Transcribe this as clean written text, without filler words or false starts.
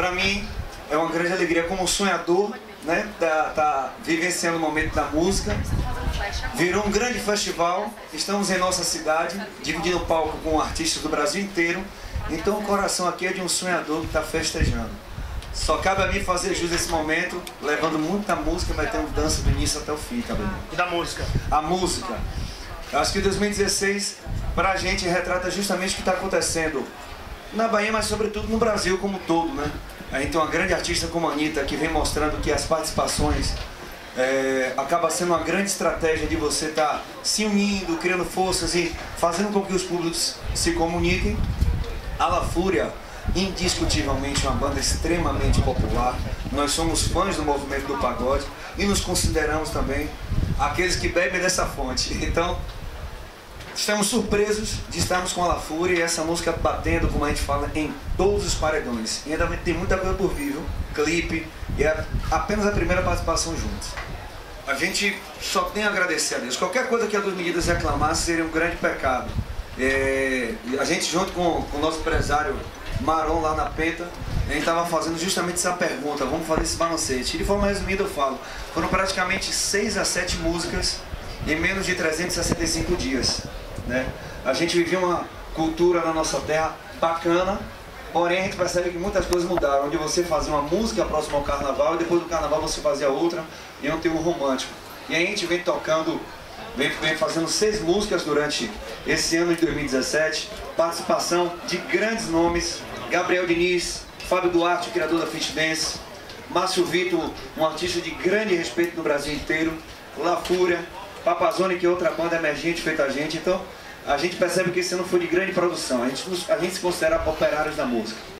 Para mim é uma grande alegria como sonhador, né? Tá vivenciando o momento da música. Virou um grande festival. Estamos em nossa cidade, dividindo o palco com artistas do Brasil inteiro. Então o coração aqui é de um sonhador que está festejando. Só cabe a mim fazer jus a esse momento, levando muita música, vai ter um dança do início até o fim, tá bem? E da música? A música. Eu acho que 2016, pra gente, retrata justamente o que está acontecendo na Bahia, mas sobretudo no Brasil como um todo, né? A gente tem uma grande artista como a Anitta, que vem mostrando que as participações acaba sendo uma grande estratégia de você estar se unindo, criando forças e fazendo com que os públicos se comuniquem. A La Fúria, indiscutivelmente uma banda extremamente popular. Nós somos fãs do movimento do pagode e nos consideramos também aqueles que bebem dessa fonte. Então, estamos surpresos de estarmos com a La Fúria e essa música batendo, como a gente fala, em todos os paredões. E ainda tem muita coisa por vir, viu? Clipe, e é apenas a primeira participação juntos. A gente só tem a agradecer a Deus. Qualquer coisa que a Duas Medidas reclamasse seria um grande pecado. A gente, junto com o nosso empresário Maron lá na Penta, a gente estava fazendo justamente essa pergunta, vamos fazer esse balancete. E de forma resumida eu falo, foram praticamente 6 a 7 músicas em menos de 365 dias, né? A gente vivia uma cultura na nossa terra bacana, porém a gente percebe que muitas coisas mudaram, onde você fazia uma música próxima ao carnaval e depois do carnaval você fazia outra e não tem um romântico. E a gente vem tocando, vem fazendo 6 músicas durante esse ano de 2017, participação de grandes nomes, Gabriel Diniz, Fábio Duarte, o criador da Fit Dance, Márcio Vitor, um artista de grande respeito no Brasil inteiro, La Fúria, Papazone, que é outra banda emergente feita a gente. Então a gente percebe que esse ano foi de grande produção, a gente se considera operários da música.